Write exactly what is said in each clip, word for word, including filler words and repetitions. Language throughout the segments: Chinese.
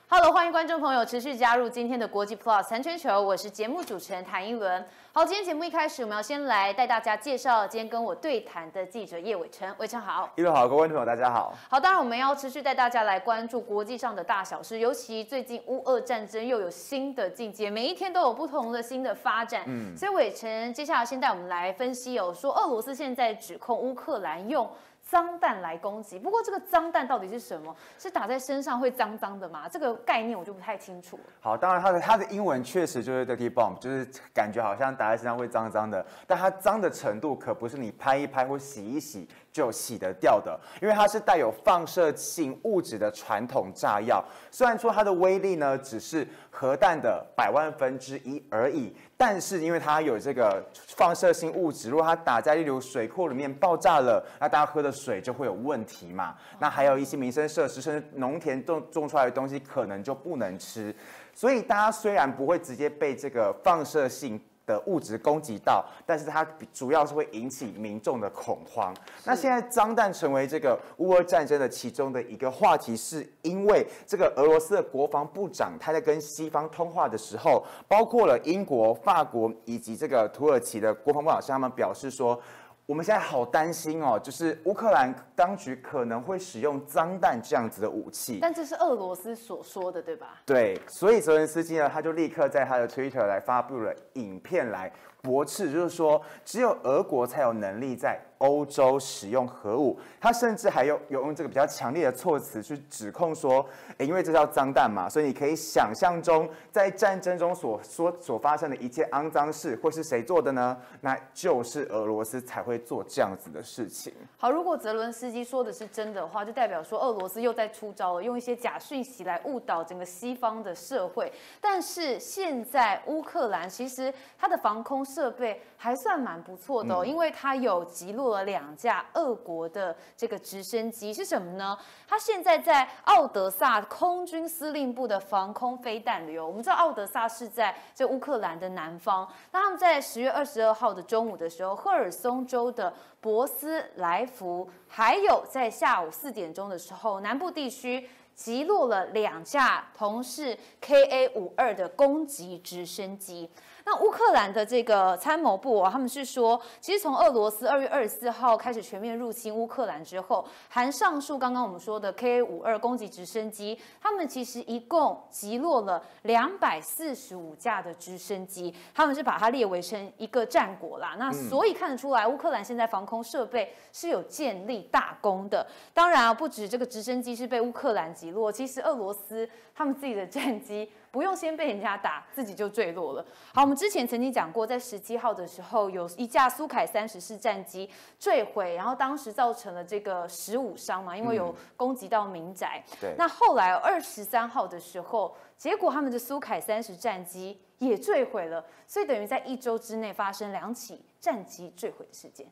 Hello， 欢迎观众朋友持续加入今天的国际 Plus 谈全球，我是节目主持人谭英伦。好，今天节目一开始，我们要先来带大家介绍今天跟我对谈的记者叶伟成。伟成好， 一路好，各位观众朋友大家好。 好，当然我们要持续带大家来关注国际上的大小事，尤其最近乌俄战争又有新的进阶，每一天都有不同的新的发展。嗯，所以伟成接下来先带我们来分析哦，说俄罗斯现在指控乌克兰用脏弹来攻击，不过这个脏弹到底是什么？是打在身上会脏脏的吗？这个概念我就不太清楚了。 好，当然它的它的英文确实就是 dirty bomb， 就是感觉好像打在身上会脏脏的，但它脏的程度可不是你拍一拍或洗一洗就洗得掉的，因为它是带有放射性物质的传统炸药。虽然说它的威力呢只是核弹的百万分之一而已，但是因为它有这个放射性物质，如果它打在例如水库里面爆炸了，那大家喝的水就会有问题嘛。那还有一些民生设施，甚至农田种种出来的东西可能就不能吃。所以大家虽然不会直接被这个放射性的物质攻击到，但是它主要是会引起民众的恐慌。那现在脏弹成为这个乌俄战争的其中的一个话题，是因为这个俄罗斯的国防部长他在跟西方通话的时候，包括了英国、法国以及这个土耳其的国防部长向他们表示说，我们现在好担心哦，就是乌克兰当局可能会使用脏弹这样子的武器。 但这是俄罗斯所说的，对吧？ 对，所以泽连斯基呢，他就立刻在他的 Twitter 来发布了影片来驳斥，就是说只有俄国才有能力在欧洲使用核武。他甚至还有有用这个比较强烈的措辞去指控说，诶，因为这叫脏弹嘛，所以你可以想象中在战争中所说所发生的一切肮脏事会是谁做的呢？那就是俄罗斯才会做这样子的事情。 好，如果泽伦斯基说的是真的话，就代表说俄罗斯又在出招了，用一些假讯息来误导整个西方的社会。但是现在乌克兰其实它的防空设备还算蛮不错的哦，嗯、因为它有击落了两架俄国的这个直升机，是什么呢？它现在在奥德萨空军司令部的防空飞弹流。我们知道奥德萨是在这乌克兰的南方，那他们在十月二十二号的中午的时候，赫尔松州的博斯莱夫，还有在下午四点钟的时候，南部地区击落了两架同是 K A 五十二的攻击直升机。那乌克兰的这个参谋部啊，他们是说，其实从俄罗斯二月二十四号开始全面入侵乌克兰之后，含上述刚刚我们说的 K A 五十二攻击直升机，他们其实一共击落了两百四十五架的直升机，他们是把它列为成一个战果啦。那所以看得出来，乌克兰现在防空设备是有建立大功的。当然啊，不止这个直升机是被乌克兰击落，其实俄罗斯他们自己的战机不用先被人家打，自己就坠落了。好，我们之前曾经讲过，在十七号的时候，有一架苏凯三十式战机坠毁，然后当时造成了这个十五伤嘛，因为有攻击到民宅。嗯、对。那后来二十三号的时候，结果他们的苏凯三十战机也坠毁了，所以等于在一周之内发生两起战机坠毁的事件。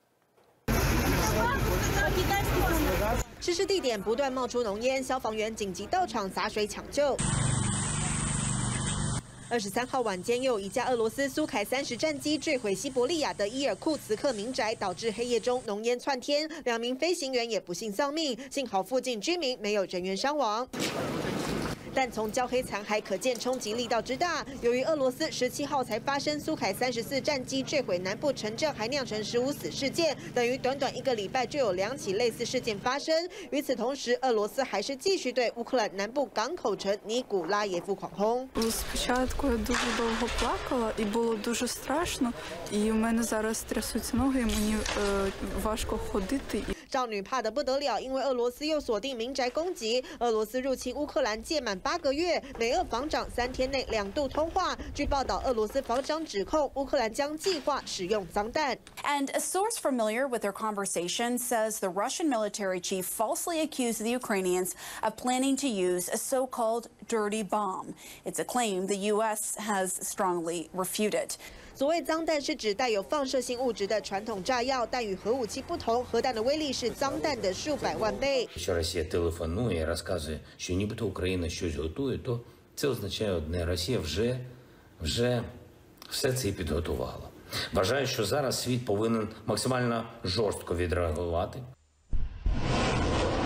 失事地点不断冒出浓烟，消防员紧急到场洒水抢救。二十三号晚间，又有一架俄罗斯苏凯三十战机坠毁西伯利亚的伊尔库茨克民宅，导致黑夜中浓烟窜天，两名飞行员也不幸丧命，幸好附近居民没有人员伤亡。但从焦黑残骸可见冲击力道之大。由于俄罗斯十七号才发生苏凯三十四战机坠毁南部城镇，还酿成十五死事件，等于短短一个礼拜就有两起类似事件发生。与此同时，俄罗斯还是继续对乌克兰南部港口城尼古拉耶夫狂轰。 Спочатку я дуже довго плакала і було дуже страшно, і в мене зараз трясуться ноги, мені важко ходити. 少女怕得不得了，因为俄罗斯又锁定民宅攻击。俄罗斯入侵乌克兰届满八个月，美俄防长三天内两度通话。据报道，俄罗斯防长指控乌克兰将计划使用脏弹。 And a source familiar with their conversation says the Russian military chief falsely accused the Ukrainians of planning to use a so-called dirty bomb. It's a claim the U S has strongly refuted. 所谓脏弹是指带有放射性物质的传统炸药，但与核武器不同，核弹的威力是脏弹的数百万倍。 Що Росія телефонує і розказує, що нібито Україна щось готує, то це означає одне: Росія вже, вже все це і підготувала. Вважаю, що зараз світ повинен максимально жорстко відреагувати.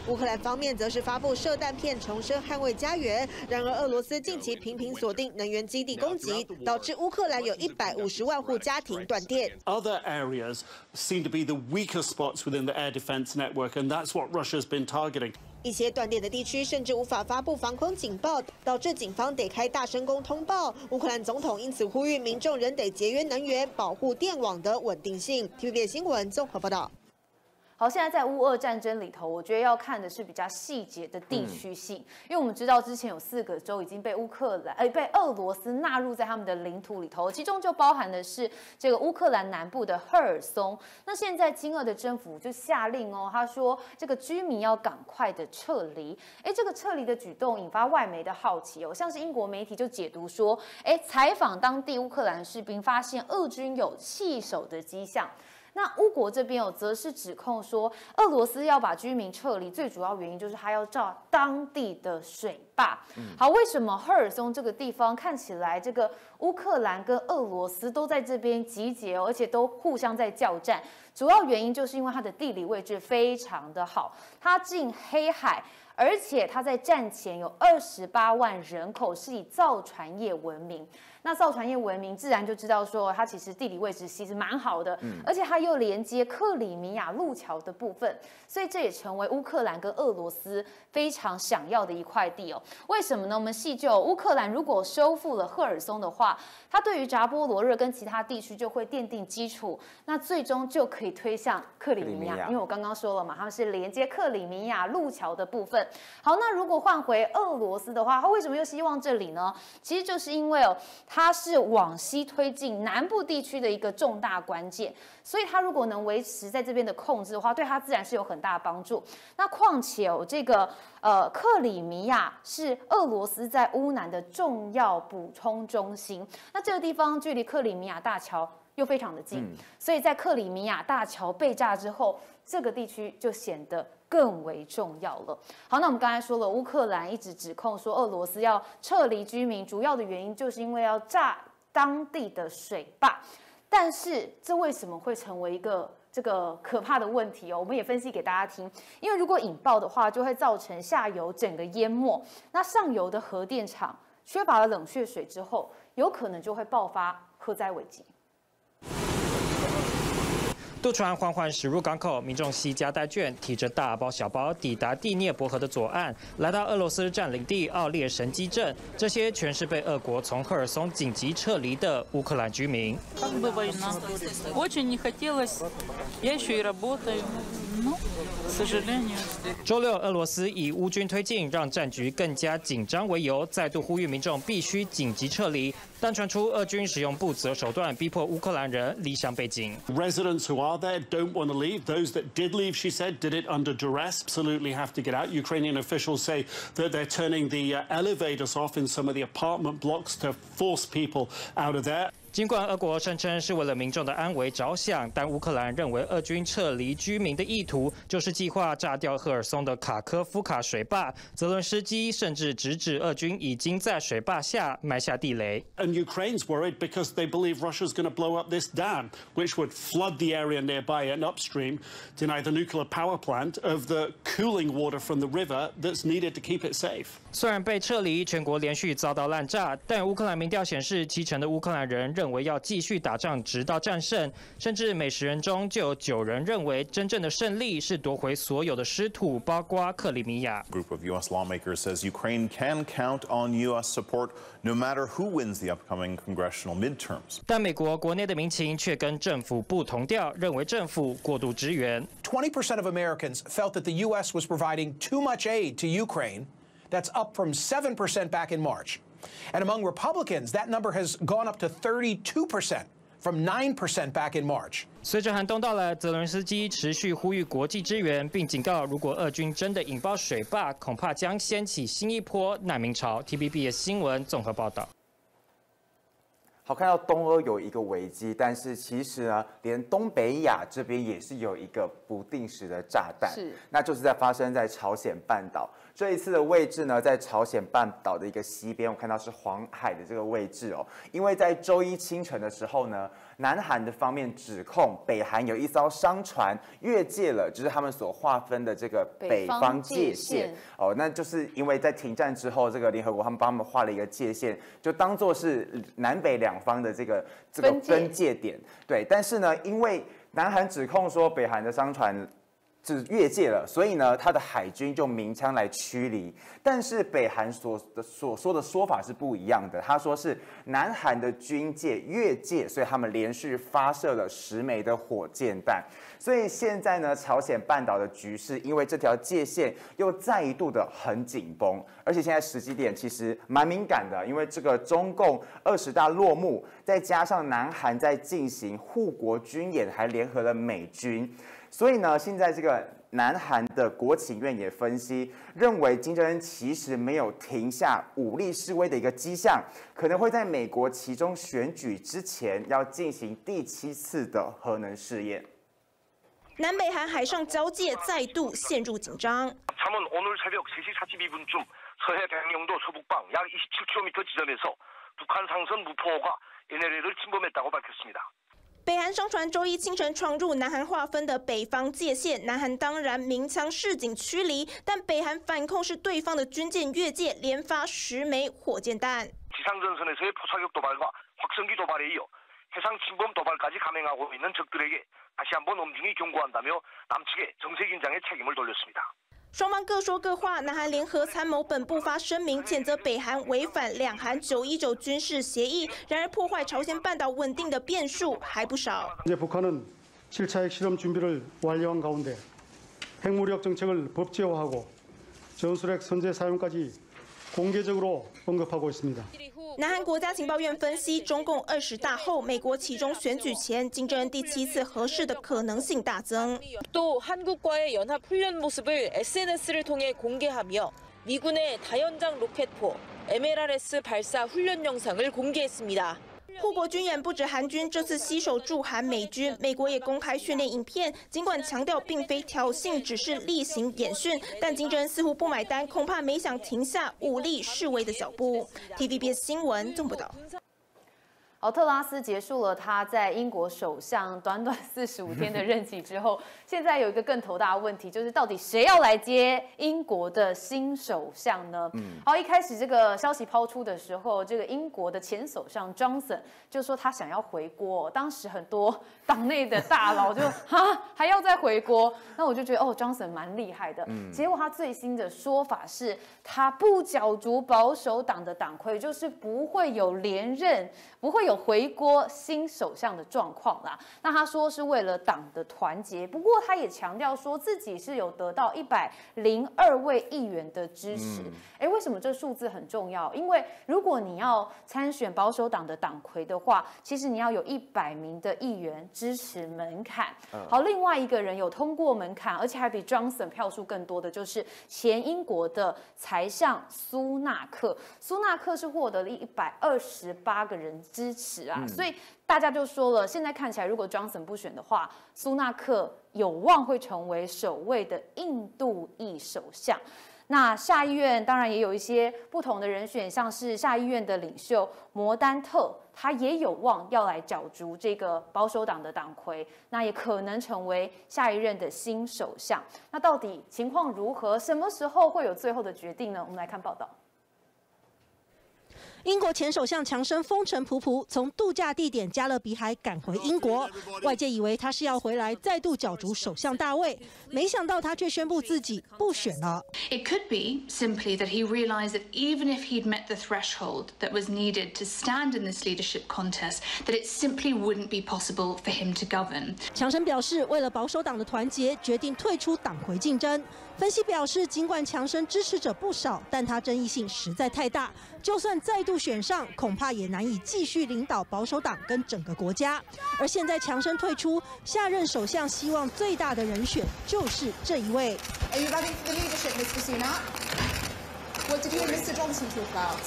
乌克兰方面则是发布射弹片，重申捍卫家园。然而，俄罗斯近期频频锁定能源基地攻击，导致乌克兰有一百五十万户家庭断电。 Other areas seem to be the weaker spots within the air defense network, and that's what Russia's been targeting. 一些断电的地区甚至无法发布防空警报，导致警方得开大声公通报。乌克兰总统因此呼吁民众仍得节约能源，保护电网的稳定性。T V B 新闻综合报道。 好，现在在乌俄战争里头，我觉得要看的是比较细节的地区性，嗯、因为我们知道之前有四个州已经被乌克兰，哎，被俄罗斯纳入在他们的领土里头，其中就包含的是这个乌克兰南部的赫尔松。那现在亲俄的政府就下令哦，他说这个居民要赶快的撤离。哎，这个撤离的举动引发外媒的好奇哦，像是英国媒体就解读说，哎，采访当地乌克兰士兵，发现俄军有弃守的迹象。那乌国这边有则是指控说，俄罗斯要把居民撤离，最主要原因就是他要造当地的水坝。好，为什么赫尔松这个地方看起来这个乌克兰跟俄罗斯都在这边集结哦，而且都互相在交战？主要原因就是因为它的地理位置非常的好，它近黑海。而且它在战前有二十八万人口，是以造船业闻名。那造船业闻名，自然就知道说它其实地理位置其实蛮好的，嗯、而且它又连接克里米亚路桥的部分，所以这也成为乌克兰跟俄罗斯非常想要的一块地哦。为什么呢？我们细究，乌克兰如果收复了赫尔松的话，它对于扎波罗热跟其他地区就会奠定基础，那最终就可以推向克里米亚。因为我刚刚说了嘛，他们是连接克里米亚路桥的部分。好，那如果换回俄罗斯的话，他为什么又希望这里呢？其实就是因为哦，它是往西推进南部地区的一个重大关键，所以它如果能维持在这边的控制的话，对它自然是有很大的帮助。那况且哦，这个呃克里米亚是俄罗斯在乌南的重要补充中心，那这个地方距离克里米亚大桥又非常的近，嗯、所以在克里米亚大桥被炸之后，这个地区就显得更为重要了。好，那我们刚才说了，乌克兰一直指控说俄罗斯要撤离居民，主要的原因就是因为要炸当地的水坝。但是这为什么会成为一个这个可怕的问题哦？我们也分析给大家听，因为如果引爆的话，就会造成下游整个淹没，那上游的核电厂缺乏了冷却水之后，有可能就会爆发核灾危机。 渡船缓缓驶入港口，民众携家带眷，提着大包小包抵达第聂伯河的左岸，来到俄罗斯占领地奥列神基镇。这些全是被俄国从赫尔松紧急撤离的乌克兰居民。 Очень не хотелось. Я еще и работаю. Ну, к сожалению. 周六，俄罗斯以乌军推进让战局更加紧张为由，再度呼吁民众必须紧急撤离。但传出俄军使用不择手段逼迫乌克兰人离乡背井。 Residents who are there don't want to leave. Those that did leave, she said, did it under duress. Absolutely have to get out. Ukrainian officials say that they're turning the uh, elevators off in some of the apartment blocks to force people out of there. 尽管俄国声称是为了民众的安危着想，但乌克兰认为俄军撤离居民的意图就是计划炸掉赫尔松的卡科夫卡水坝。泽伦斯基甚至直指俄军已经在水坝下埋下地雷。 And Ukraine's worried because they believe Russia's going to blow up this dam, which would flood the area nearby and upstream, deny the nuclear power plant of the cooling water from the river that's needed to keep it safe. 虽然被撤离，全国连续遭到滥炸，但乌克兰民调显示，七成的乌克兰人认为要继续打仗直到战胜，甚至每十人中就有九人认为真正的胜利是夺回所有的失土，包括克里米亚。 A group of U S lawmakers says Ukraine can count on U S support no matter who wins the upcoming congressional midterms. 但美国国内的民情却跟政府不同调，认为政府过度支援。 twenty percent of Americans felt that the U S was providing too much aid to Ukraine. That's up from seven percent back in March. And among Republicans, that number has gone up to thirty-two percent from nine percent back in March. 随着寒冬到来，泽伦斯基持续呼吁国际支援，并警告，如果俄军真的引爆水坝，恐怕将掀起新一波难民潮。T V B 的新闻综合报道。 好，看到东欧有一个危机，但是其实呢，连东北亚这边也是有一个不定时的炸弹， 是， 那就是在发生在朝鲜半岛。这一次的位置呢，在朝鲜半岛的一个西边，我看到是黄海的这个位置哦。因为在周一清晨的时候呢，南韩的方面指控北韩有一艘商船越界了，就是他们所划分的这个北方界限哦。那就是因为在停战之后，这个联合国他们帮他们画了一个界限，就当做是南北两方的这个这个分界点。对，但是呢，因为南韩指控说北韩的商船是越界了，所以呢，他的海军就鸣枪来驱离。但是北韩所所说的说法是不一样的，他说是南韩的军舰越界，所以他们连续发射了十枚的火箭弹。所以现在呢，朝鲜半岛的局势因为这条界限又再一度的很紧绷，而且现在时机点其实蛮敏感的，因为这个中共二十大落幕，再加上南韩在进行护国军演，还联合了美军。所以呢，现在这个南韩的国情院也分析，认为金正恩其实没有停下武力示威的一个迹象，可能会在美国期中选举之前要进行第七次的核能试验。 南北韩海上交界再度陷入紧张。 잠은 오늘 새벽 세 시 사십이 분쯤 서해 백령도 서북방 약 이십칠 킬로미터 지점에서 북한 상선 무포호가 엔엘엘을 침범했다고 밝혔습니다. 北韩商船周一清晨闯入南韩划分的北方界限，南韩当然鸣枪示警驱离，但北韩反控是对方的军舰越界，连发十枚火箭弹。 지상전선에서의 포사격 도발과 확성기 도발에 이어 해상 침범 도발까지 감행하고 있는 적들에게 다시 한번 엄중히 경고한다며 남측에 정세 긴장의 책임을 돌렸습니다. 双方各说各话，南韩联合参谋本部发声明谴责北韩违反两韩九一九军事协议，然而破坏朝鲜半岛稳定的变数还不少。 현재 북한은 칠 차 핵실험 준비를 완료한 가운데 핵무력 정책을 법제화하고 전술핵 선제 사용까지 공개적으로 언급하고 있습니다. 南韩国家情报院分析，中共二十大后，美国期中选举前，金正恩第七次核试的可能性大增。 또 한국과의 연합 훈련 모습을 에스엔에스를 통해 공개하며 미군의 다연장 로켓포 엠엘알에스 발사 훈련 영상을 공개했습니다. 护国军演不止韩军这次携手驻韩美军，美国也公开训练影片。尽管强调并非挑衅，只是例行演训，但金正恩似乎不买单，恐怕没想停下武力示威的脚步。T V B S 新闻纵报道。 好，特拉斯结束了他在英国首相短短四十五天的任期之后，现在有一个更头大的问题，就是到底谁要来接英国的新首相呢？嗯，好，一开始这个消息抛出的时候，这个英国的前首相 Johnson 就说他想要回国，当时很多党内的大佬就哈还要再回国，那我就觉得哦 ，Johnson 蛮厉害的。嗯，结果他最新的说法是，他不角逐保守党的党魁，就是不会有连任，不会有 回国新首相的状况啦，那他说是为了党的团结，不过他也强调说自己是有得到一百零二位议员的支持。哎、嗯，为什么这数字很重要？因为如果你要参选保守党的党魁的话，其实你要有一百名的议员支持门槛。嗯、好，另外一个人有通过门槛，而且还比 Johnson 票数更多的，就是前英国的财相苏纳克。苏纳克是获得了一百二十八个人支持。 啊，嗯、所以大家就说了，现在看起来，如果 Johnson 不选的话，苏纳克有望会成为首位的印度裔首相。那下议院当然也有一些不同的人选，像是下议院的领袖摩丹特，他也有望要来角逐这个保守党的党魁，那也可能成为下一任的新首相。那到底情况如何？什么时候会有最后的决定呢？我们来看报道。 英国前首相强生风尘仆仆从度假地点加勒比海赶回英国，外界以为他是要回来再度角逐首相大位，没想到他却宣布自己不选了。 It could be simply that he realized that even if he'd met the threshold that was needed to stand in this leadership contest, that it simply wouldn't be possible for him to govern. 强生表示，为了保守党的团结，决定退出党魁竞争。分析表示，尽管强生支持者不少，但他争议性实在太大，就算再度 选上，恐怕也难以继续领导保守党跟整个国家。而现在强生退出，下任首相希望最大的人选就是这一位。 Are you running for the leadership, Mister Sunak? What did you and Mister Johnson talk about?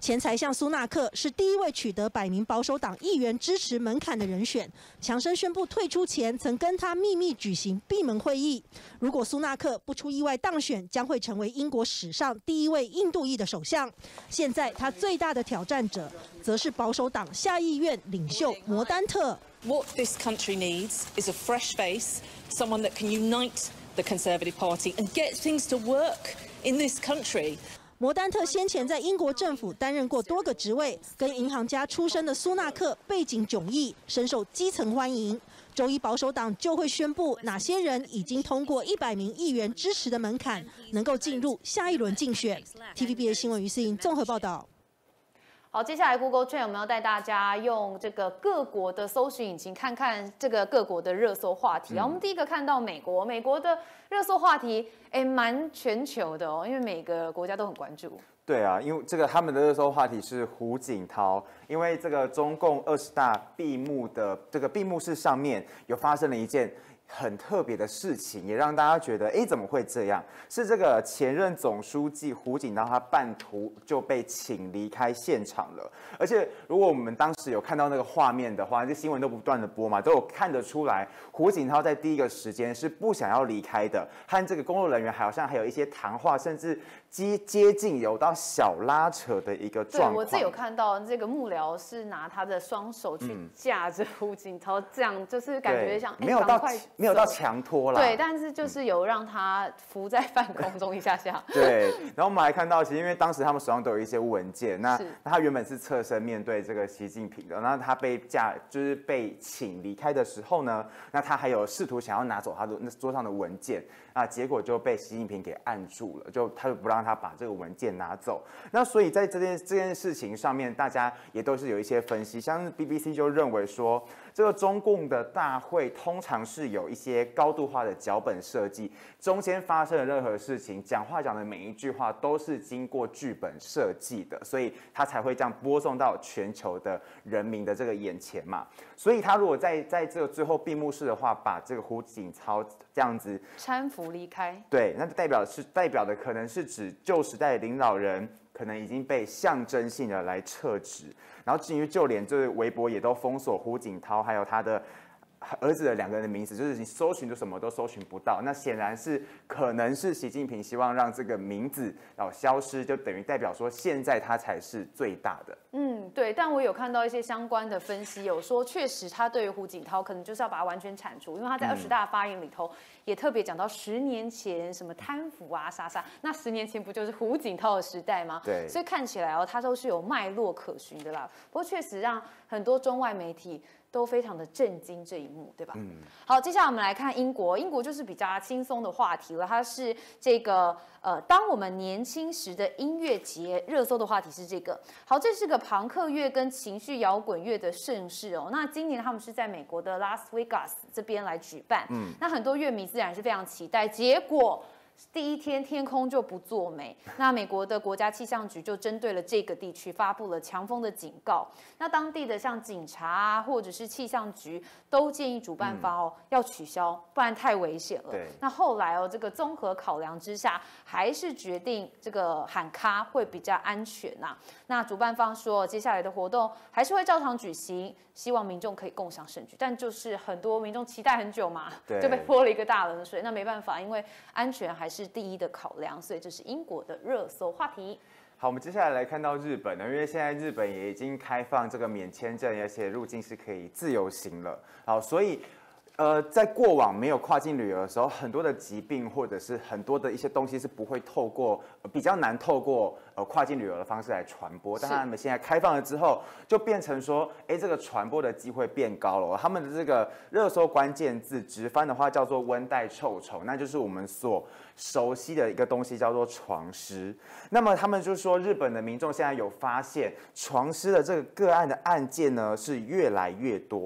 前财相苏纳克是第一位取得百名保守党议员支持门槛的人选。强生宣布退出前，曾跟他秘密举行闭门会议。如果苏纳克不出意外当选，将会成为英国史上第一位印度裔的首相。现在他最大的挑战者，则是保守党下议院领袖摩丹特。 What this country needs is a fresh face, someone that can unite the Conservative Party and get things to work in this country. 摩丹特先前在英国政府担任过多个职位，跟银行家出身的苏纳克背景迥异，深受基层欢迎。周一保守党就会宣布哪些人已经通过一百名议员支持的门槛，能够进入下一轮竞选。T V B S 新闻于思颖综合报道。 好，接下来 Google Trend 我们要带大家用这个各国的搜寻引擎看看这个各国的热搜话题。然后我们第一个看到美国，美国的热搜话题哎蛮全球的哦，因为每个国家都很关注。 对啊，因为这个他们的热搜话题是胡锦涛，因为这个中共二十大闭幕的这个闭幕式上面有发生了一件很特别的事情，也让大家觉得，哎，怎么会这样？是这个前任总书记胡锦涛，他半途就被请离开现场了。而且，如果我们当时有看到那个画面的话，这新闻都不断的播嘛，都有看得出来，胡锦涛在第一个时间是不想要离开的，和这个工作人员好像还有一些谈话，甚至接接近有到小拉扯的一个状况。 对，我自己有看到这个幕僚是拿他的双手去架着胡锦涛，这样就是感觉像、 嗯、没有到快没有到强拖啦。 对，但是就是有让他浮在半空中一下下。 对，然后我们还看到，其实因为当时他们手上都有一些文件，那那他原本是侧身面对这个习近平的，然后他被架就是被请离开的时候呢，那他还有试图想要拿走他的那桌上的文件。啊，结果就被习近平给按住了，就他就不让他把这个文件拿走。那所以在这件这件事情上面，大家也都是有一些分析，像是 B B C 就认为说，这个中共的大会通常是有一些高度化的脚本设计，中间发生的任何事情，讲话讲的每一句话都是经过剧本设计的，所以他才会这样播送到全球的人民的这个眼前嘛。所以他如果在在这个最后闭幕式的话，把这个胡锦涛这样子搀扶离开， 对，那代表是代表的可能是指旧时代的领导人可能已经被象征性的来撤职，然后至于就连就是微博也都封锁胡锦涛还有他的儿子的两个人的名字，就是你搜寻就什么都搜寻不到。那显然是可能是习近平希望让这个名字然后消失，就等于代表说现在他才是最大的。 嗯，对。但我有看到一些相关的分析，有说确实他对于胡锦涛可能就是要把他完全铲除，因为他在二十大发言里头也特别讲到十年前什么贪腐啊啥啥，那十年前不就是胡锦涛的时代吗？ 对。 所以看起来哦，他都是有脉络可循的啦。不过确实让很多中外媒体都非常的震惊这一幕，对吧？嗯，好，接下来我们来看英国，英国就是比较轻松的话题了，它是这个呃，当我们年轻时的音乐节，热搜的话题是这个。好，这是个朋克乐跟情绪摇滚乐的盛事哦。那今年他们是在美国的拉斯维加斯这边来举办，嗯，那很多乐迷自然是非常期待，结果第一天天空就不作美，那美国的国家气象局就针对了这个地区发布了强风的警告。那当地的像警察啊，或者是气象局都建议主办方哦、嗯、要取消，不然太危险了。那后来哦，这个综合考量之下，还是决定这个喊卡会比较安全呐、啊。那主办方说，接下来的活动还是会照常举行，希望民众可以共享盛举。但就是很多民众期待很久嘛，就被泼了一个大冷水。那没办法，因为安全还是第一的考量，所以这是英国的热搜话题。 好，我们接下来来看到日本呢，因为现在日本也已经开放这个免签证，而且入境是可以自由行了。好，所以呃，在过往没有跨境旅游的时候，很多的疾病或者是很多的一些东西是不会透过、呃、比较难透过呃跨境旅游的方式来传播。但他们现在开放了之后，就变成说，哎，这个传播的机会变高了。他们的这个热搜关键字直翻的话叫做温带臭虫，那就是我们所熟悉的一个东西叫做床虱。那么他们就说，日本的民众现在有发现床虱的这个个案的案件呢是越来越多了。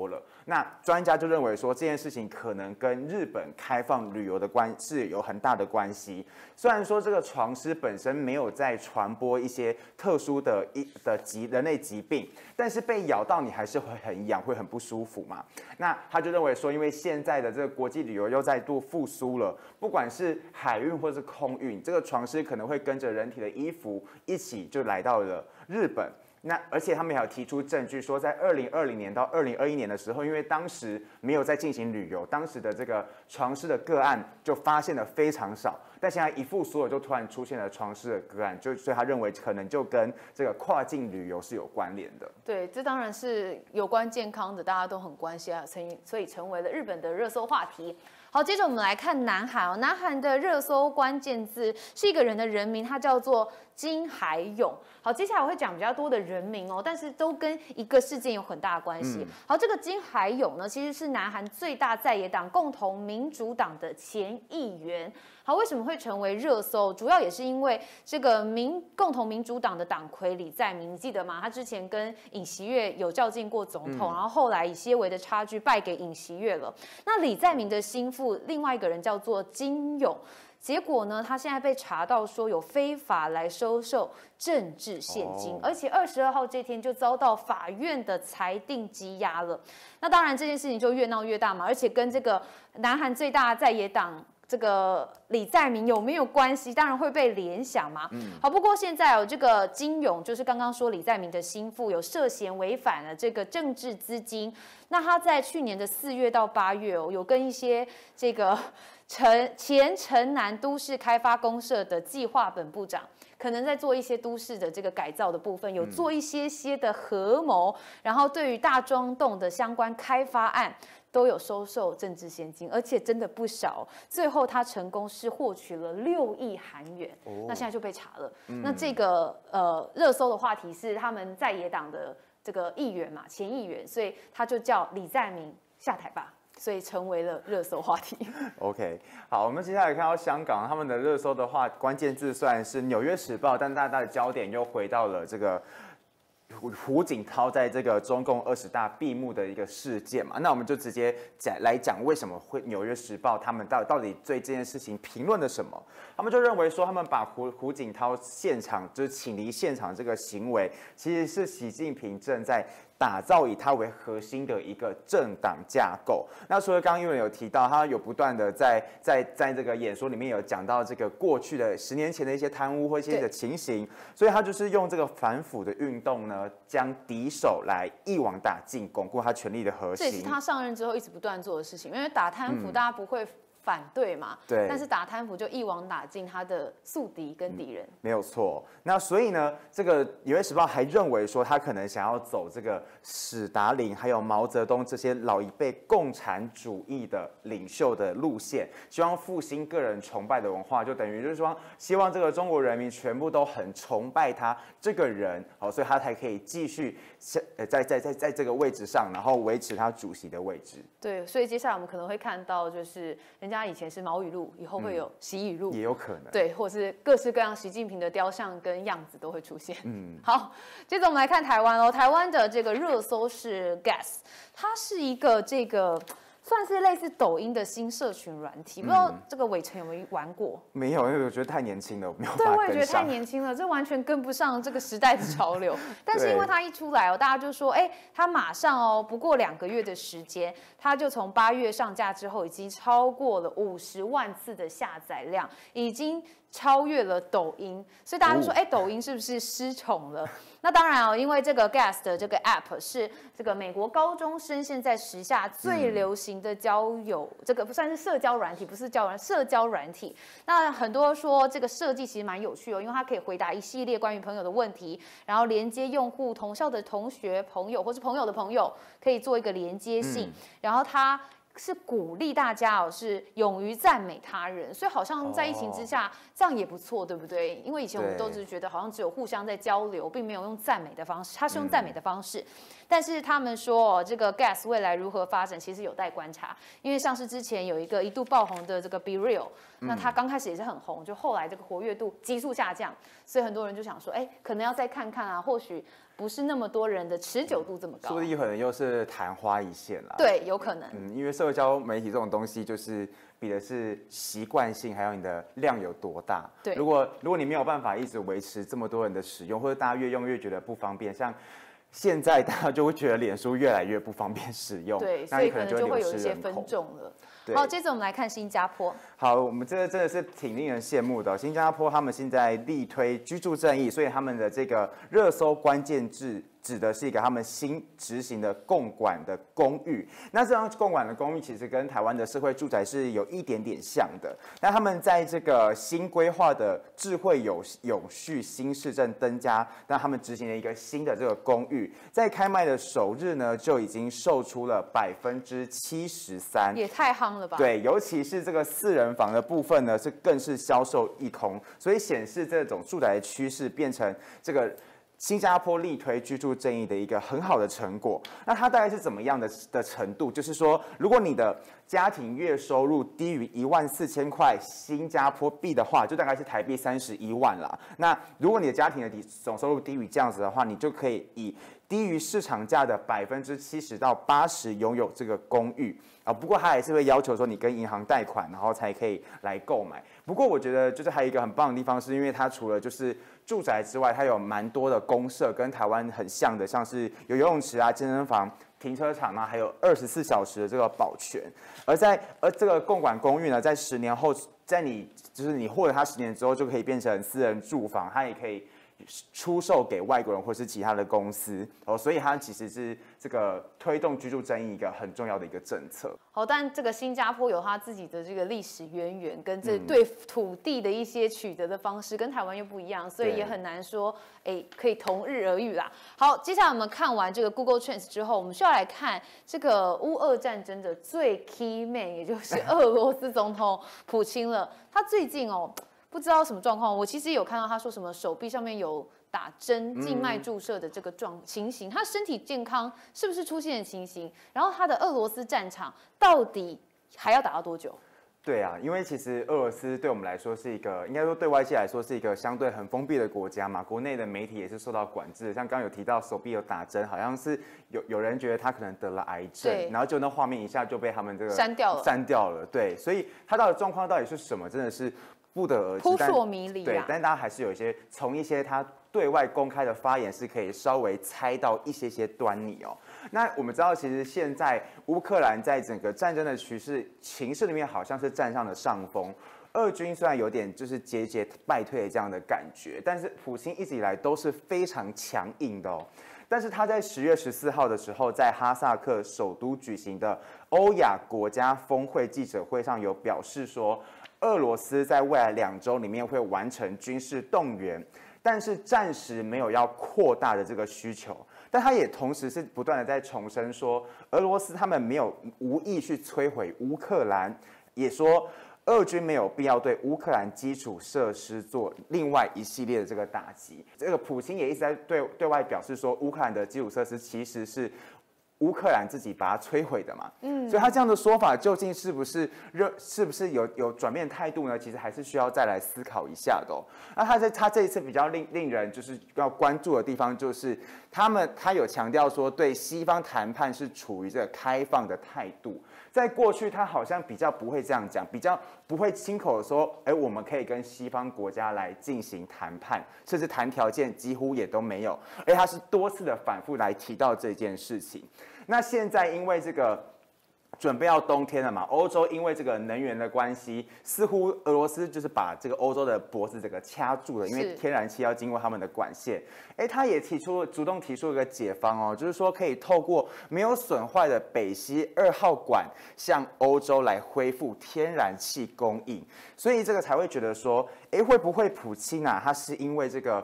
那专家就认为说这件事情可能跟日本开放旅游的关是有很大的关系。虽然说这个床虱本身没有在传播一些特殊的一的疾人类疾病，但是被咬到你还是会很痒，会很不舒服嘛。那他就认为说，因为现在的这个国际旅游又再度复苏了，不管是海运或是空运，这个床虱可能会跟着人体的衣服一起就来到了日本。那而且他们还有提出证据说，在二零二零年到二零二一年的时候，因为当时没有在进行旅游，当时的这个床虱的个案就发现的非常少。但现在一复苏了，就突然出现了床虱的个案，就所以他认为可能就跟这个跨境旅游是有关联的。 对，这当然是有关健康的，大家都很关心啊，成所以成为了日本的热搜话题。好，接着我们来看南韩哦，南韩的热搜关键字是一个人的人名，他叫做金海勇。好，接下来我会讲比较多的人名哦，但是都跟一个事件有很大的关系。嗯、好，这个金海勇呢，其实是南韩最大在野党共同民主党的前议员。好，为什么会成为热搜？主要也是因为这个民共同民主党的党魁李在明，你记得吗？他之前跟尹锡悦有较劲过总统，嗯、然后后来以些微的差距败给尹锡悦了。那李在明的心腹另外一个人叫做金勇。结果呢，他现在被查到说有非法来收受政治现金， oh. 而且二十二号这天就遭到法院的裁定羁押了。那当然这件事情就越闹越大嘛，而且跟这个南韩最大在野党这个李在明有没有关系？当然会被联想嘛。嗯、好，不过现在有、哦、这个金勇，就是刚刚说李在明的心腹，有涉嫌违反了这个政治资金。那他在去年的四月到八月哦，有跟一些这个。城前城南都市开发公社的计划本部长，可能在做一些都市的这个改造的部分，有做一些些的合谋，嗯、然后对于大庄洞的相关开发案都有收受政治现金，而且真的不少。最后他成功是获取了六亿韩元，哦、那现在就被查了。嗯、那这个呃热搜的话题是他们在野党的这个议员嘛，前议员，所以他就叫李在明下台吧。所以成为了热搜话题。 OK， 好，我们接下来看到香港他们的热搜的话，关键字虽然是《纽约时报》，但大家的焦点又回到了这个胡锦涛在这个中共二十大闭幕的一个事件嘛。那我们就直接讲来讲为什么会《纽约时报》他们到到底对这件事情评论了什么？他们就认为说，他们把胡胡锦涛现场就是请离现场这个行为，其实是习近平正在打造以他为核心的一个政党架构。那除了刚刚因为有提到，他有不断的在在在这个演说里面有讲到这个过去的十年前的一些贪污或一些的情形，所以他就是用这个反腐的运动呢，将敌手来一网打尽，巩固他权力的核心。 这也是他上任之后一直不断做的事情，因为打贪腐大家不会反对嘛， 对， 但是打贪腐就一网打尽他的宿敌跟敌人，嗯、 没有错。那所以呢，这个《纽约时报》还认为说，他可能想要走这个史达林还有毛泽东这些老一辈共产主义的领袖的路线，希望复兴个人崇拜的文化，就等于就是说，希望这个中国人民全部都很崇拜他这个人，好，所以他才可以继续在在在在在这个位置上，然后维持他主席的位置。 对，所以接下来我们可能会看到，就是人家以前是毛语录，以后会有习语录， 嗯，也有可能， 对，或是各式各样习近平的雕像跟样子都会出现。嗯，好，接着我们来看台湾哦，台湾的这个热搜是 Gas， 它是一个这个。算是类似抖音的新社群软体，不知道这个伟成有没有玩过？ 没有，因为我觉得太年轻了，我没有。 对，我也觉得太年轻了，这完全跟不上这个时代的潮流。但是因为它一出来哦，大家就说，哎，它马上哦，不过两个月的时间，它就从八月上架之后，已经超过了五十万次的下载量，已经超越了抖音，所以大家就说，哎，抖音是不是失宠了？那当然哦，因为这个 Gas 的这个 App 是这个美国高中生现在时下最流行的交友，嗯、这个不算是社交软体，不是交友软社交软体。那很多说这个设计其实蛮有趣哦，因为它可以回答一系列关于朋友的问题，然后连接用户同校的同学、朋友或是朋友的朋友，可以做一个连接性，嗯、然后它。 是鼓励大家哦，是勇于赞美他人，所以好像在疫情之下，这样也不错，对不对？因为以前我们都是觉得好像只有互相在交流，并没有用赞美的方式，他是用赞美的方式。嗯、但是他们说哦，这个 Gas 未来如何发展，其实有待观察。因为像是之前有一个一度爆红的这个 Be Real，、嗯、那他刚开始也是很红，就后来这个活跃度急速下降，所以很多人就想说，哎，可能要再看看啊，或许。不是那么多人的持久度这么高， 说不定可能又是昙花一现啦。 对，有可能。 嗯，因为社交媒体这种东西，就是比的是习惯性，还有你的量有多大。 对， 如果如果你没有办法一直维持这么多人的使用，或者大家越用越觉得不方便，像现在大家就会觉得脸书越来越不方便使用， 对，所以可能就会有一些分众了。好，接着我们来看新加坡。 好，我们这个真的是挺令人羡慕的。新加坡他们现在力推居住正义，所以他们的这个热搜关键字指的是一个他们新执行的共管的公寓。那这样共管的公寓其实跟台湾的社会住宅是有一点点像的。那他们在这个新规划的智慧有永续新市镇登家，那他们执行了一个新的这个公寓，在开卖的首日呢就已经售出了百分之七十三， 也太夯了吧？ 对，尤其是这个四人房的部分呢，是更是销售一空，所以显示这种住宅的趋势变成这个新加坡力推居住正义的一个很好的成果。那它大概是怎么样的的程度？就是说，如果你的家庭月收入低于一万四千块新加坡币的话，就大概是台币三十一万啦。那如果你的家庭的总收入低于这样子的话，你就可以以低于市场价的百分之七十到八十拥有这个公寓啊。不过它还是会要求说你跟银行贷款，然后才可以来购买。不过我觉得就是还有一个很棒的地方，是因为它除了就是住宅之外，它有蛮多的公设，跟台湾很像的，像是有游泳池啊、健身房、停车场啊，还有二十四小时的这个保全。而在而这个共管公寓呢，在十年后，在你就是你获得它十年之后，就可以变成私人住房，它也可以出售给外国人或是其他的公司哦，所以它其实是这个推动居住正义一个很重要的一个政策。 好，但这个新加坡有它自己的这个历史渊源，跟这对土地的一些取得的方式跟台湾又不一样，所以也很难说，哎，可以同日而语啦。好，接下来我们看完这个 Google Trends 之后，我们需要来看这个乌俄战争的最 key man， 也就是俄罗斯总统普京了。他最近哦。不知道什么状况，我其实有看到他说什么手臂上面有打针静脉注射的这个状情形，他身体健康是不是出现的情形？然后他的俄罗斯战场到底还要打到多久？ 对啊，因为其实俄罗斯对我们来说是一个，应该说对外界来说是一个相对很封闭的国家嘛，国内的媒体也是受到管制。像刚刚有提到手臂有打针，好像是有有人觉得他可能得了癌症，然后就那画面一下就被他们这个删掉了， 删掉了。对，所以他到底状况到底是什么，真的是不得而知， 扑朔迷离。 对，但大家还是有一些从一些他对外公开的发言是可以稍微猜到一些些端倪哦。那我们知道，其实现在乌克兰在整个战争的趋势情势里面，好像是占上了上风。俄军虽然有点就是节节败退的这样的感觉，但是普京一直以来都是非常强硬的哦。但是他在十月十四号的时候，在哈萨克首都举行的欧亚国家峰会记者会上，有表示说，俄罗斯在未来两周里面会完成军事动员，但是暂时没有要扩大的这个需求。但他也同时是不断的在重申说，俄罗斯他们没有无意去摧毁乌克兰，也说俄军没有必要对乌克兰基础设施做另外一系列的这个打击。这个普京也一直在对对外表示说，乌克兰的基础设施其实是乌克兰自己把它摧毁的嘛，嗯，所以他这样的说法究竟是不是热，是不是有有转变态度呢？其实还是需要再来思考一下的哦。那他在他这一次比较令令人就是要关注的地方，就是他们他有强调说，对西方谈判是处于这个开放的态度。在过去，他好像比较不会这样讲，比较不会亲口的说，哎，我们可以跟西方国家来进行谈判，甚至谈条件几乎也都没有。而他是多次的反复来提到这件事情。那现在因为这个准备要冬天了嘛，欧洲因为这个能源的关系，似乎俄罗斯就是把这个欧洲的脖子这个掐住了，因为天然气要经过他们的管线。哎，他也提出主动提出一个解方哦，就是说可以透过没有损坏的北溪二号管向欧洲来恢复天然气供应，所以这个才会觉得说，哎，会不会普京啊，他是因为这个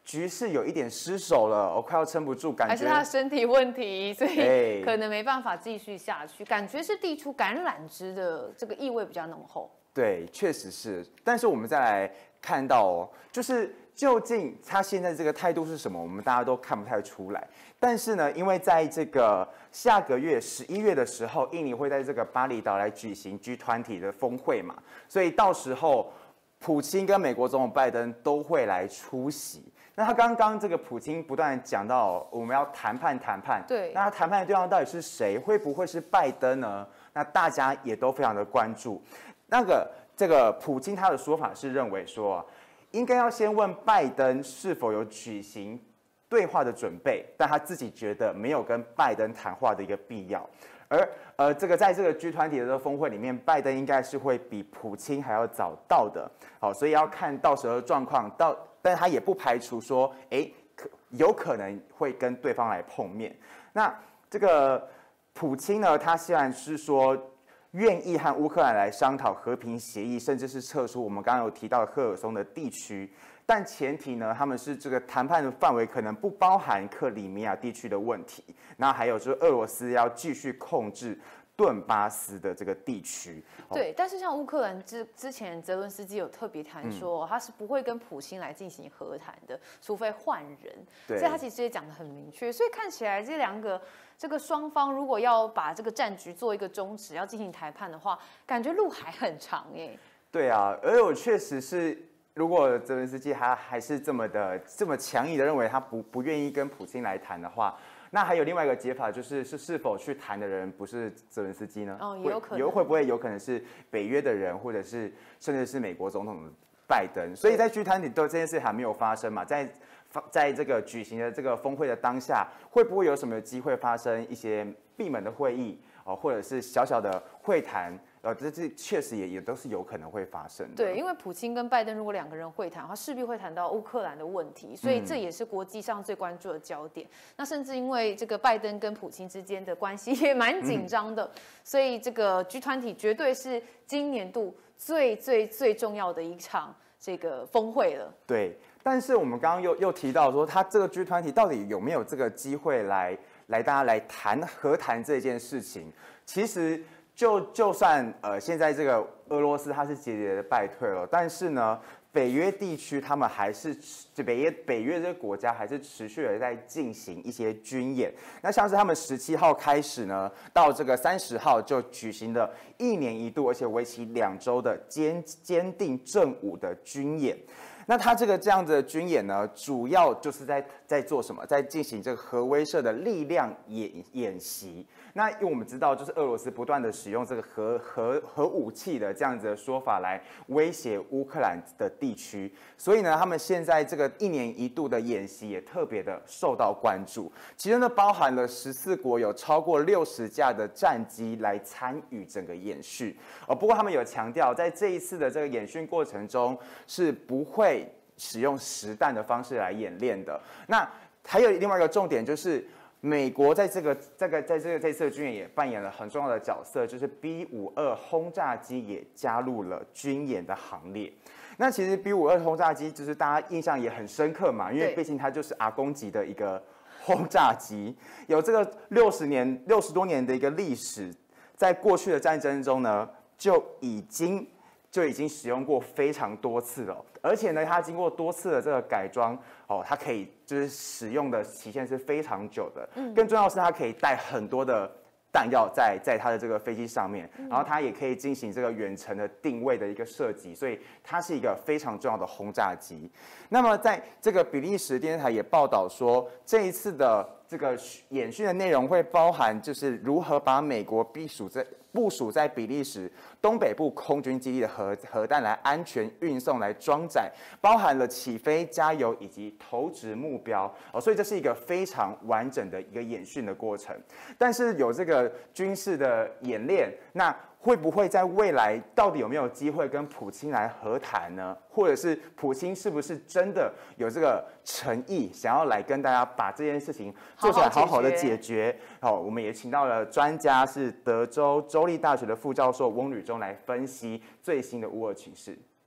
局势有一点失守了，我快要撑不住，感觉还是他身体问题，所以哎可能没办法继续下去。感觉是递出橄榄枝的这个意味比较浓厚。 对，确实是。但是我们再来看到哦，就是究竟他现在这个态度是什么，我们大家都看不太出来。但是呢，因为在这个下个月十一月的时候，印尼会在这个巴厘岛来举行 G 二十 的峰会嘛，所以到时候普京跟美国总统拜登都会来出席。那他刚刚这个普京不断讲到我们要谈判谈判， 对， 那他谈判的对象到底是谁？会不会是拜登呢？那大家也都非常的关注。那个这个普京他的说法是认为说，应该要先问拜登是否有举行对话的准备，但他自己觉得没有跟拜登谈话的一个必要。而呃，这个在这个 G 二十 的这个峰会里面，拜登应该是会比普京还要早到的，好，所以要看到时候的状况。到，但他也不排除说，哎，可有可能会跟对方来碰面。那这个普京呢，他虽然是说愿意和乌克兰来商讨和平协议，甚至是撤出我们刚刚有提到的赫尔松的地区。但前提呢，他们是这个谈判的范围可能不包含克里米亚地区的问题，那还有就是俄罗斯要继续控制顿巴斯的这个地区。 对，但是像乌克兰之之前泽伦斯基有特别谈说， 嗯、 他是不会跟普京来进行和谈的，除非换人。 对， 所以他其实也讲得很明确。所以看起来这两个这个双方如果要把这个战局做一个终止，要进行谈判的话，感觉路还很长哎。 对啊，而我确实是。如果泽连斯基还还是这么的这么强硬的认为他不不愿意跟普京来谈的话，那还有另外一个解法，就是是是否去谈的人不是泽连斯基呢？ 哦，也有可能。 有会不会有可能是北约的人，或者是甚至是美国总统拜登？所以在 G 二十 都这件事还没有发生嘛，在在这个举行的这个峰会的当下，会不会有什么机会发生一些闭门的会议哦，或者是小小的会谈？呃，这这确实也也都是有可能会发生的。 对，因为普京跟拜登如果两个人会谈的话，势必会谈到乌克兰的问题，所以这也是国际上最关注的焦点。嗯、那甚至因为这个拜登跟普京之间的关系也蛮紧张的，嗯、所以这个 G 二十 绝对是今年度最最最重要的一场这个峰会了。 对，但是我们刚刚又又提到说，他这个 G 二十 到底有没有这个机会来来大家来谈和谈这件事情？其实。就就算呃现在这个俄罗斯它是节节的败退了，但是呢，北约地区他们还是北约北约这个国家还是持续的在进行一些军演。那像是他们十七号开始呢，到这个三十号就举行了一年一度而且为期两周的坚坚定正午的军演。那他这个这样子的军演呢，主要就是在在做什么？在进行这个核威慑的力量演演习。那因为我们知道，就是俄罗斯不断的使用这个核核核武器的这样子的说法来威胁乌克兰的地区，所以呢，他们现在这个一年一度的演习也特别的受到关注。其中呢，包含了十四国有超过六十架的战机来参与整个演训。哦，不过他们有强调，在这一次的这个演训过程中是不会使用实弹的方式来演练的。那还有另外一个重点就是。美国在这个这个在这个这次的军演也扮演了很重要的角色，就是 B 五十二 轰炸机也加入了军演的行列。那其实 B 五十二 轰炸机就是大家印象也很深刻嘛，因为毕竟它就是阿公级的一个轰炸机，有这个六十年六十多年的一个历史，在过去的战争中呢就已经。就已经使用过非常多次了，而且呢，它经过多次的这个改装，哦，它可以就是使用的期限是非常久的。嗯，更重要的是它可以带很多的弹药在在它的这个飞机上面，然后它也可以进行这个远程的定位的一个射击，所以它是一个非常重要的轰炸机。那么在这个比利时电视台也报道说，这一次的这个演训的内容会包含就是如何把美国部署在部署在比利时东北部空军基地的核核弹来安全运送、来装载，包含了起飞、加油以及投掷目标哦，所以这是一个非常完整的一个演训的过程。但是有这个军事的演练，那会不会在未来到底有没有机会跟普京来和谈呢？或者是普京是不是真的有这个诚意，想要来跟大家把这件事情做起来，好好的解决？好，我们也请到了专家，是德州州立大学的副教授翁履中来分析最新的乌俄情势。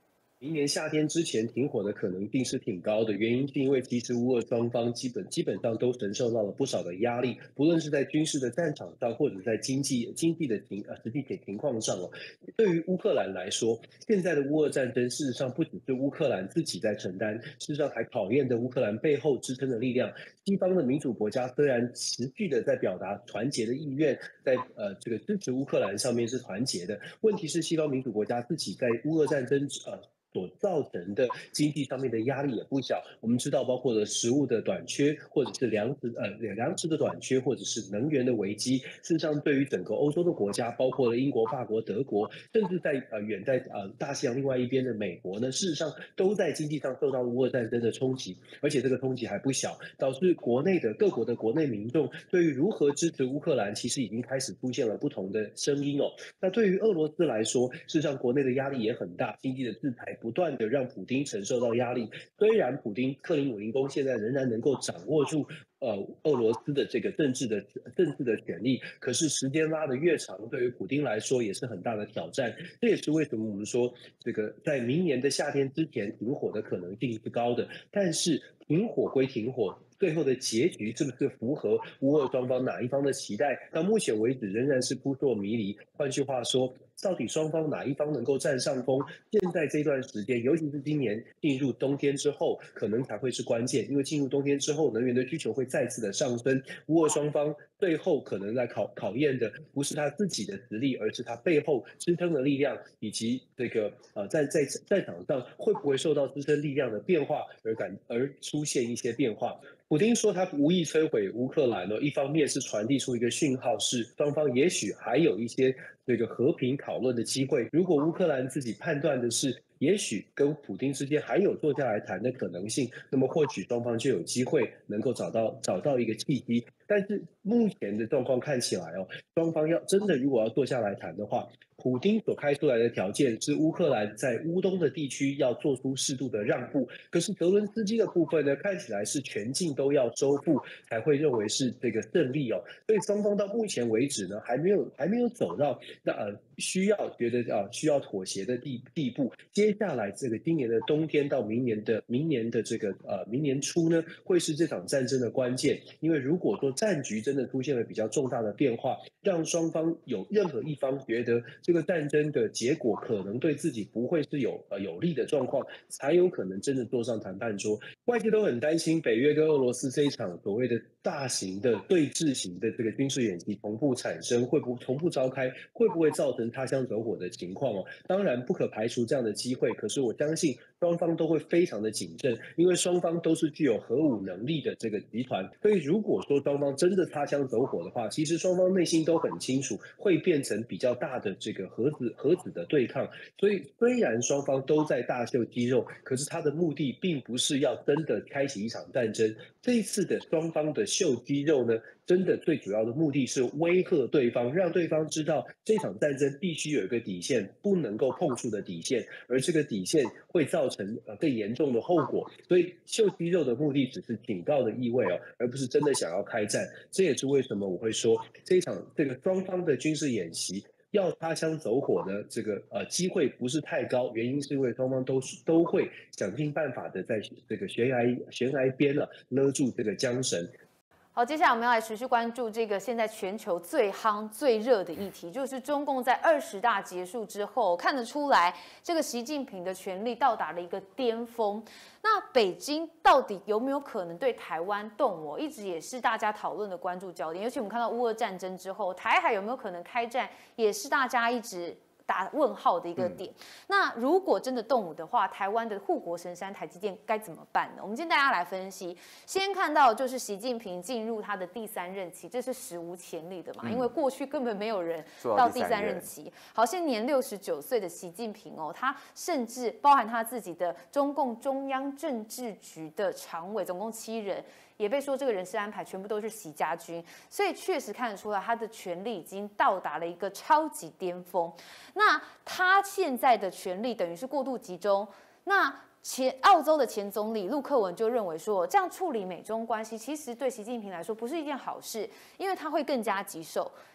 明年夏天之前停火的可能性是挺高的，原因是因为其实乌俄双方基本基本上都承受到了不少的压力，不论是在军事的战场上，或者在经济经济的情呃实际情况上哦。对于乌克兰来说，现在的乌俄战争事实上不只是乌克兰自己在承担，事实上还考验着乌克兰背后支撑的力量。西方的民主国家虽然持续的在表达团结的意愿，在呃这个支持乌克兰上面是团结的，问题是西方民主国家自己在乌俄战争呃。所造成的经济上面的压力也不小。我们知道，包括了食物的短缺，或者是粮食呃粮食的短缺，或者是能源的危机。事实上，对于整个欧洲的国家，包括了英国、法国、德国，甚至在呃远在呃大西洋另外一边的美国呢，事实上都在经济上受到乌俄战争的冲击，而且这个冲击还不小，导致国内的各国的国内民众对于如何支持乌克兰，其实已经开始出现了不同的声音哦。那对于俄罗斯来说，事实上国内的压力也很大，经济的制裁不断的让普丁承受到压力。虽然普丁克林姆林宫现在仍然能够掌握住呃俄罗斯的这个政治的政治的权力，可是时间拉得越长，对于普丁来说也是很大的挑战。这也是为什么我们说这个在明年的夏天之前停火的可能性是高的。但是停火归停火，最后的结局是不是符合乌俄双方哪一方的期待？到目前为止仍然是扑朔迷离。换句话说，到底双方哪一方能够占上风？现在这段时间，尤其是今年进入冬天之后，可能才会是关键。因为进入冬天之后，能源的需求会再次的上升。乌俄双方最后可能在考考验的不是他自己的实力，而是他背后支撑的力量，以及这个呃在在战场上会不会受到支撑力量的变化而感而出现一些变化。普丁说他无意摧毁乌克兰哦，一方面是传递出一个讯号，是双方也许还有一些这个和平讨论的机会。如果乌克兰自己判断的是，也许跟普丁之间还有坐下来谈的可能性，那么或许双方就有机会能够找到找到一个契机。但是目前的状况看起来哦，双方要真的如果要坐下来谈的话，普丁所开出来的条件是乌克兰在乌东的地区要做出适度的让步，可是泽伦斯基的部分呢，看起来是全境都要收复才会认为是这个胜利哦。所以双方到目前为止呢，还没有还没有走到那呃需要觉得啊需要妥协的地地步。接下来这个今年的冬天到明年的明年的这个呃明年初呢，会是这场战争的关键。因为如果说战局真的出现了比较重大的变化，让双方有任何一方觉得这个战争的结果可能对自己不会是有呃有利的状况，才有可能真的坐上谈判桌。外界都很担心北约跟俄罗斯这一场所谓的大型的对峙型的这个军事演习同步产生，会不同步召开，会不会造成擦枪走火的情况哦？当然不可排除这样的机会，可是我相信双方都会非常的谨慎，因为双方都是具有核武能力的这个集团，所以如果说双方真的擦枪走火的话，其实双方内心都很清楚，会变成比较大的这个核子核子的对抗。所以虽然双方都在大秀肌肉，可是他的目的并不是要真的开启一场战争。这一次的双方的秀肌肉呢，真的最主要的目的是威吓对方，让对方知道这场战争必须有一个底线，不能够碰触的底线，而这个底线会造成呃更严重的后果。所以秀肌肉的目的只是警告的意味哦，而不是真的想要开战。这也是为什么我会说这一场这个双方的军事演习要擦枪走火的这个呃机会不是太高，原因是因为双方都是都会想尽办法的在这个悬崖悬崖边了勒住这个缰绳。 好，接下来我们要来持续关注这个现在全球最夯、最热的议题，就是中共在二十大结束之后，看得出来这个习近平的权力到达了一个巅峰。那北京到底有没有可能对台湾动武，一直也是大家讨论的关注焦点。尤其我们看到乌俄战争之后，台海有没有可能开战，也是大家一直打问号的一个点。嗯、那如果真的动武的话，台湾的护国神山台积电该怎么办呢？我们今天大家来分析。先看到就是习近平进入他的第三任期，这是史无前例的嘛，嗯、因为过去根本没有人到第三任期。好，现年六十九岁的习近平哦，他甚至包含他自己的中共中央政治局的常委，总共七人。也被说这个人事安排全部都是习家军，所以确实看得出来他的权力已经到达了一个超级巅峰。那他现在的权力等于是过度集中。那前澳洲的前总理陆克文就认为说，这样处理美中关系其实对习近平来说不是一件好事，因为他会更加棘手。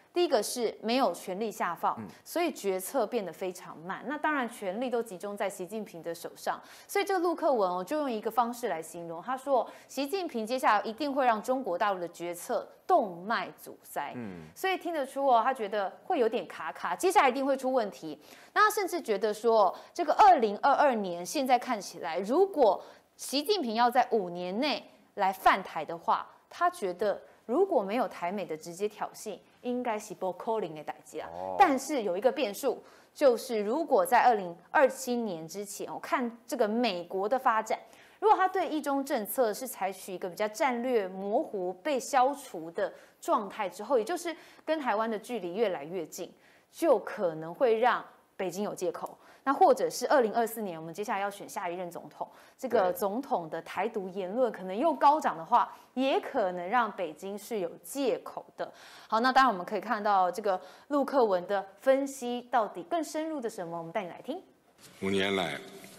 第一个是没有权力下放，所以决策变得非常慢。那当然，权力都集中在习近平的手上。所以这个陆克文哦，就用一个方式来形容，他说，习近平接下来一定会让中国大陆的决策动脉阻塞。嗯，所以听得出哦，他觉得会有点卡卡，接下来一定会出问题。那他甚至觉得说，这个二零二二年现在看起来，如果习近平要在五年内来犯台的话，他觉得如果没有台美的直接挑衅，应该是不可能的代志啊。但是有一个变数，就是如果在二零二七年之前，我看这个美国的发展，如果他对一中政策是采取一个比较战略模糊、被消除的状态之后，也就是跟台湾的距离越来越近，就可能会让北京有借口。那或者是二零二四年，我们接下来要选下一任总统，这个总统的台独言论可能又高涨的话，也可能让北京是有借口的。好，那当然我们可以看到这个陆克文的分析到底更深入的什么，我们带你来听。 五年来，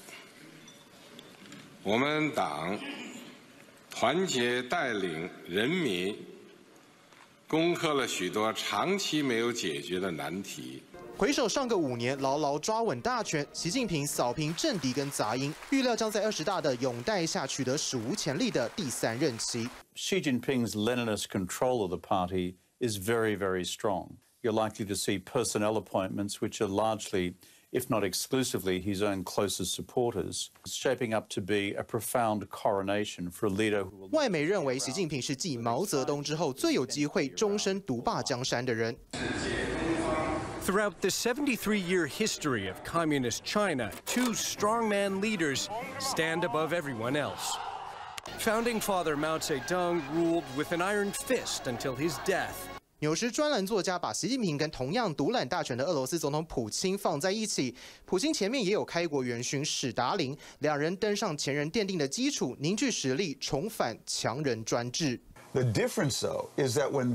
我们党团结带领人民攻克了许多长期没有解决的难题。 回首上个五年，牢牢抓稳大权，习近平扫平政敌跟杂音，预料将在二十大的拥戴下取得史无前例的第三任期。 Xi Jinping's Leninist control of the party is very, very strong. You're likely to see personnel appointments which are largely, if not exclusively, his own closest supporters. It's shaping up to be a profound coronation for a leader who will... 外媒认为习近平是继毛泽东之后最有机会终身独霸江山的人。 Throughout the seventy-three-year history of communist China, two strongman leaders stand above everyone else. Founding father Mao Zedong ruled with an iron fist until his death. 纽时专栏作家把习近平跟同样独揽大权的俄罗斯总统普京放在一起，普京前面也有开国元勋史达林，两人登上前人奠定的基础，凝聚实力，重返强人专制。 The difference, though, is that when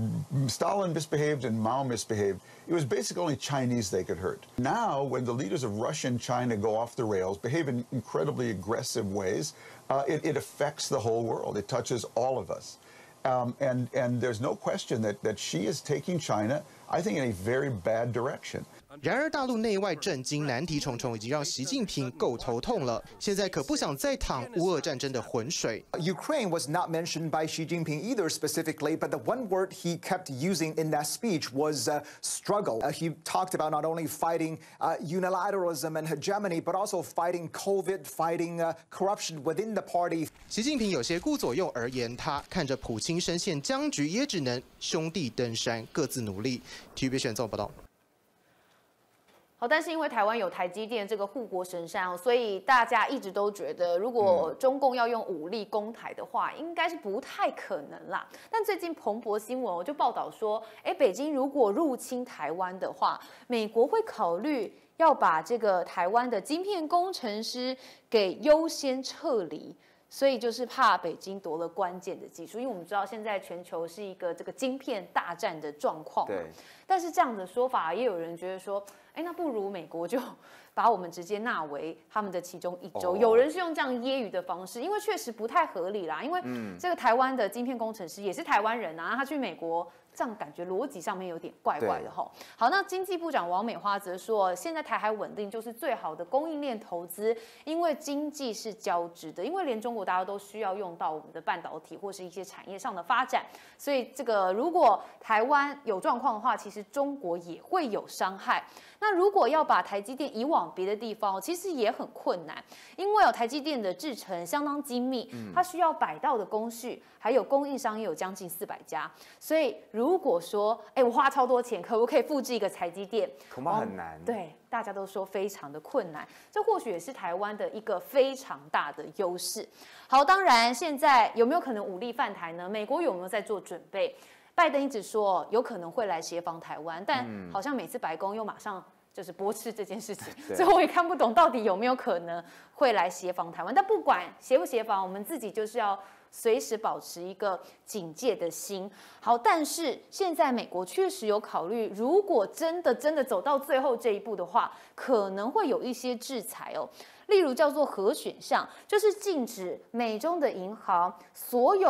Stalin misbehaved and Mao misbehaved, it was basically only Chinese they could hurt. Now, when the leaders of Russia and China go off the rails, behave in incredibly aggressive ways, uh, it, it affects the whole world. It touches all of us. Um, and, and there's no question that, that she is taking China, I think, in a very bad direction. 然而，大陆内外震惊、难题重重，已经让习近平够头痛了。现在可不想再淌乌俄战争的浑水。 Ukraine was not mentioned by Xi Jinping either specifically, but the one word he kept using in that speech was uh, struggle. Uh, he talked about not only fighting uh, unilateralism and hegemony, but also fighting COVID, fighting uh, corruption within the party. 习近平有些顾左右而言他，看着普京深陷僵局，也只能兄弟登山，各自努力。体育别选综合报道。 好，但是因为台湾有台积电这个护国神山哦，所以大家一直都觉得，如果中共要用武力攻台的话，应该是不太可能啦。但最近彭博新闻我就报道说，哎，北京如果入侵台湾的话，美国会考虑要把这个台湾的晶片工程师给优先撤离。所以就是怕北京夺了关键的技术，因为我们知道现在全球是一个这个晶片大战的状况。对。但是这样的说法，也有人觉得说，哎，那不如美国就把我们直接纳为他们的其中一州。Oh. 有人是用这样揶揄的方式，因为确实不太合理啦。因为这个台湾的晶片工程师也是台湾人啊，他去美国。这样感觉逻辑上面有点怪怪的哈。好，那经济部长王美花则说，现在台海稳定就是最好的供应链投资，因为经济是交织的，因为连中国大家都需要用到我们的半导体或是一些产业上的发展，所以这个如果台湾有状况的话，其实中国也会有伤害。那如果要把台积电移往别的地方，其实也很困难，因为有台积电的制程相当精密，它需要百道的工序，还有供应商也有将近四百家，所以如果说，哎，我花超多钱，可不可以复制一个台积电？ 恐怕很难。 对，大家都说非常的困难，这或许也是台湾的一个非常大的优势。好，当然现在有没有可能武力犯台呢？美国有没有在做准备？拜登一直说有可能会来协防台湾，但好像每次白宫又马上就是驳斥这件事情，所以我也看不懂到底有没有可能会来协防台湾。但不管协不协防，我们自己就是要随时保持一个警戒的心。好，但是现在美国确实有考虑，如果真的真的走到最后这一步的话，可能会有一些制裁哦。例如叫做核选项，就是禁止美中的银行所有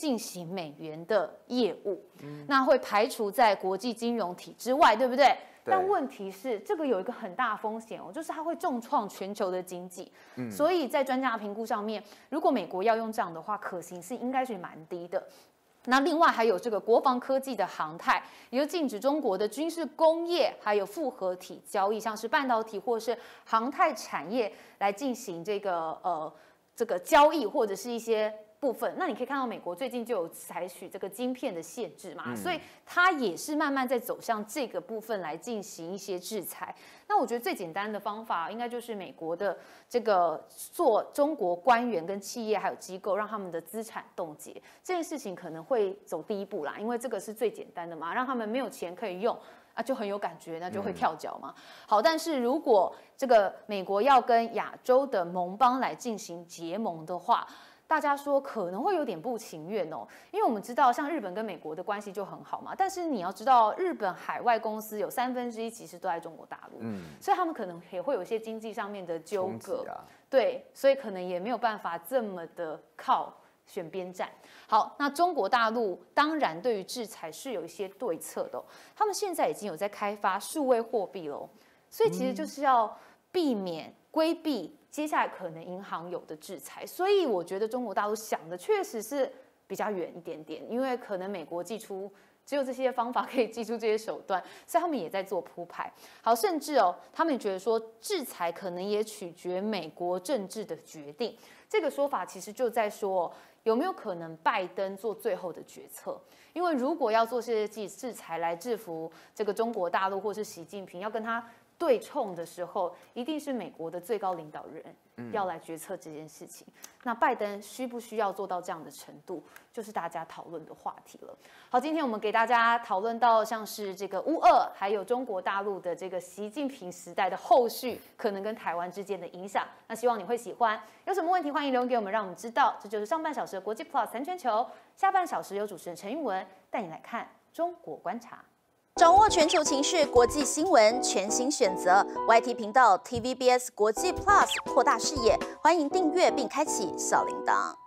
进行美元的业务，嗯、那会排除在国际金融体之外，对不对？但问题是，这个有一个很大的风险哦，就是它会重创全球的经济。嗯，所以在专家评估上面，如果美国要用这样的话，可行性应该是蛮低的。那另外还有这个国防科技的航太，也就禁止中国的军事工业还有复合体交易，像是半导体或是航太产业来进行这个呃这个交易或者是一些。部分，那你可以看到美国最近就有采取这个晶片的限制嘛，嗯、所以它也是慢慢在走向这个部分来进行一些制裁。那我觉得最简单的方法，应该就是美国的这个做中国官员跟企业还有机构，让他们的资产冻结这件事情可能会走第一步啦，因为这个是最简单的嘛，让他们没有钱可以用。啊，就很有感觉，那就会跳脚嘛。嗯、好，但是如果这个美国要跟亚洲的盟邦来进行结盟的话，大家说可能会有点不情愿哦，因为我们知道像日本跟美国的关系就很好嘛，但是你要知道，日本海外公司有三分之一其实都在中国大陆，嗯，所以他们可能也会有一些经济上面的纠葛，啊、对，所以可能也没有办法这么的靠选边站。好，那中国大陆当然对于制裁是有一些对策的、哦，他们现在已经有在开发数位货币喽，所以其实就是要避免规避接下来可能银行有的制裁，所以我觉得中国大陆想的确实是比较远一点点，因为可能美国祭出只有这些方法可以祭出这些手段，所以他们也在做铺排。好，甚至哦，他们觉得说制裁可能也取决美国政治的决定。这个说法其实就在说，有没有可能拜登做最后的决策？因为如果要做这些制裁来制服这个中国大陆或是习近平，要跟他对冲的时候，一定是美国的最高领导人要来决策这件事情。嗯、那拜登需不需要做到这样的程度，就是大家讨论的话题了。好，今天我们给大家讨论到像是这个乌俄，还有中国大陆的这个习近平时代的后续可能跟台湾之间的影响。那希望你会喜欢，有什么问题欢迎留言给我们，让我们知道。这就是上半小时的国际 Plus 谈全球，下半小时由主持人陈玉文带你来看中国观察。 掌握全球情势、国际新闻，全新选择 Y T 频道 T V B S 国际 Plus， 扩大视野。欢迎订阅并开启小铃铛。